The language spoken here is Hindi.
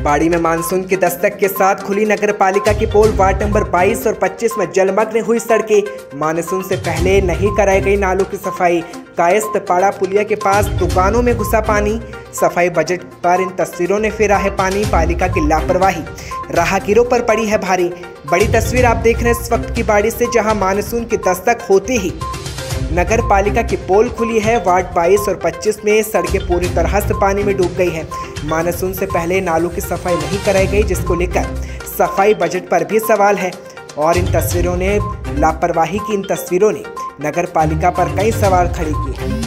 बाड़ी में मानसून की दस्तक के साथ खुली नगर पालिका की पोल। वार्ड नंबर 22 और 25 में जलमग्न हुई सड़कें। मानसून से पहले नहीं कराई गई नालों की सफाई। कायस्थ पाड़ा पुलिया के पास दुकानों में घुसा पानी। सफाई बजट पर इन तस्वीरों ने फेरा है पानी। पालिका की लापरवाही राहगीरों पर पड़ी है भारी। बड़ी तस्वीर आप देख रहे हैं इस वक्त की बाड़ी से, जहां मानसून की दस्तक होते ही नगर पालिका की पोल खुली है। वार्ड 22 और 25 में सड़कें पूरी तरह से पानी में डूब गई हैं। मानसून से पहले नालों की सफाई नहीं कराई गई, जिसको लेकर सफाई बजट पर भी सवाल है। और इन तस्वीरों ने लापरवाही की इन तस्वीरों ने नगर पालिका पर कई सवाल खड़े किए हैं।